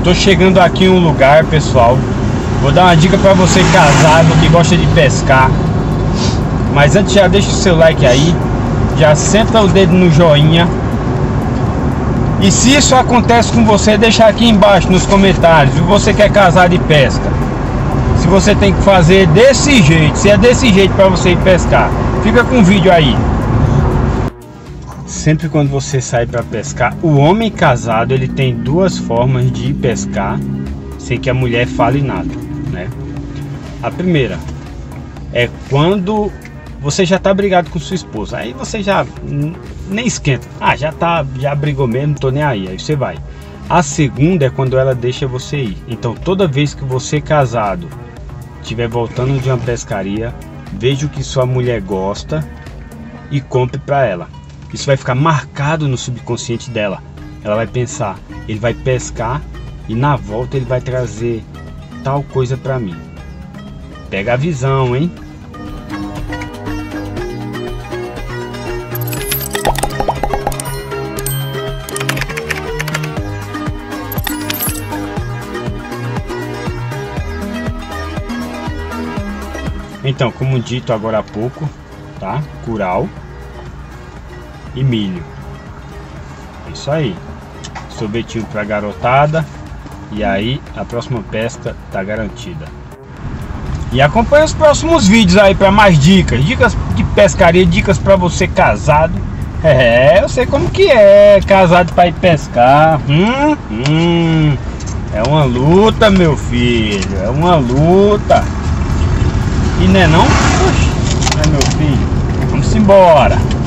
Tô chegando aqui em um lugar, pessoal. Vou dar uma dica pra você casado que gosta de pescar. Mas antes, já deixa o seu like aí, já senta o dedo no joinha. E se isso acontece com você, deixa aqui embaixo nos comentários. Se você quer casar de pesca, se você tem que fazer desse jeito, se é desse jeito para você ir pescar, fica com o vídeo aí. Sempre quando você sai para pescar, o homem casado ele tem duas formas de ir pescar sem que a mulher fale nada, né? A primeira é quando você já tá brigado com sua esposa, aí você já nem esquenta, já brigou mesmo, não tô nem aí você vai. A segunda é quando ela deixa você ir. Então toda vez que você casado estiver voltando de uma pescaria, veja o que sua mulher gosta e compre para ela. Isso vai ficar marcado no subconsciente dela. Ela vai pensar, ele vai pescar e na volta ele vai trazer tal coisa para mim. Pega a visão, hein? Então, como dito agora há pouco, tá? Curau e milho. É isso aí. Sorvetinho pra garotada. E aí, a próxima pesca tá garantida. E acompanha os próximos vídeos aí para mais dicas. Dicas de pescaria, dicas para você casado. Eu sei como que é casado para ir pescar. É uma luta, meu filho. É uma luta. E não é não? Poxa, meu filho. Vamos embora.